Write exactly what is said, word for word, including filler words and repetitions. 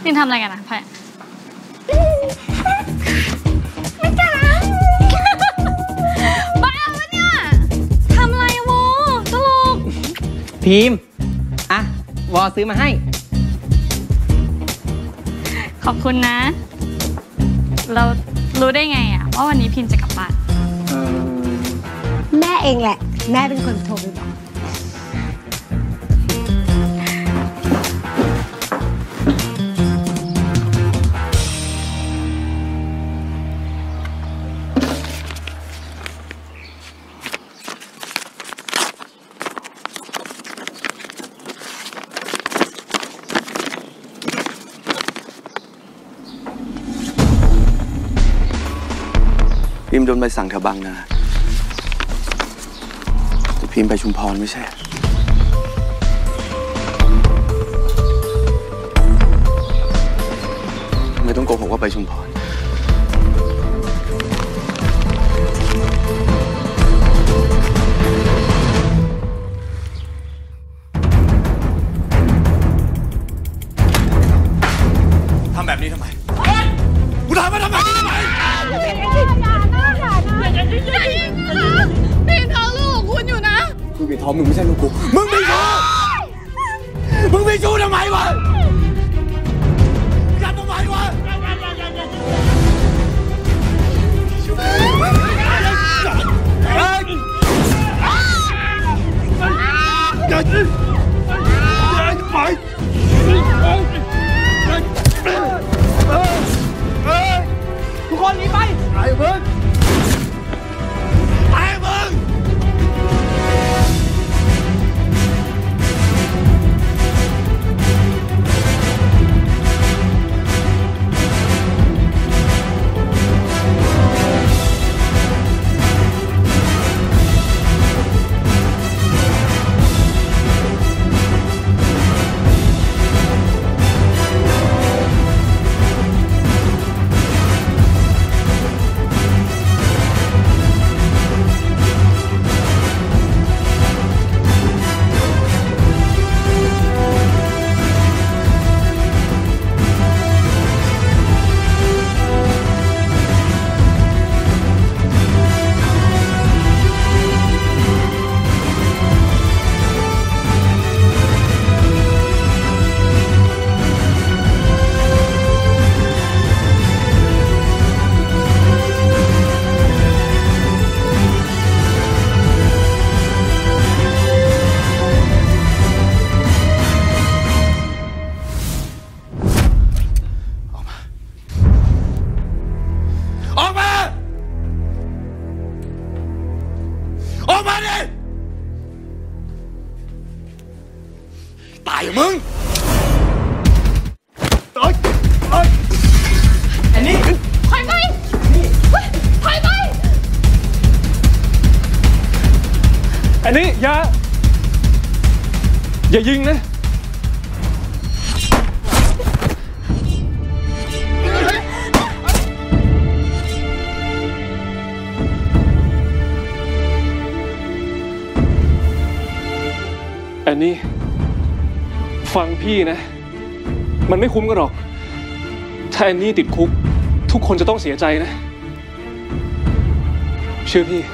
นี่ทำอะไรกันนะพ่อไม่จ๋าบ้าปะเนี่ยทำอะไรวอตลกพิมพ์อ่ะวอซื้อมาให้ขอบคุณนะเรารู้ได้ไงอะว่าวันนี้พิมจะกลับบ้านแม่เองแหละแม่เป็นคนโทรไปบอกพิมโดนใบสั่งแถวบางนาแต่พิมไปชุมพรไม่ใช่ไม่ต้องโกหกว่าไปชุมพรทำแบบนี้ทำไมกูถามว่าทำแบบนี้ทำไมพี่ท้องลูกของคุณอยู่นะกูปิดท้องมึงไม่ใช่ลูกกูมึงไม่ชู้มึงไม่ชู้ทำไมวะยันทำไมวะอย่าอย่าไปทุกคนหนีไปไอ้เบิร์ดไอ้เบิร์ดตายมึงเอ้ยเอ้ยอันนี้ถอยไปถอยไปอันนี้อย่าอย่ายิงนะอันนี้ฟังพี่นะมันไม่คุ้มกันหรอกถ้าแอนนี่ติดคุกทุกคนจะต้องเสียใจนะเชื่อพี่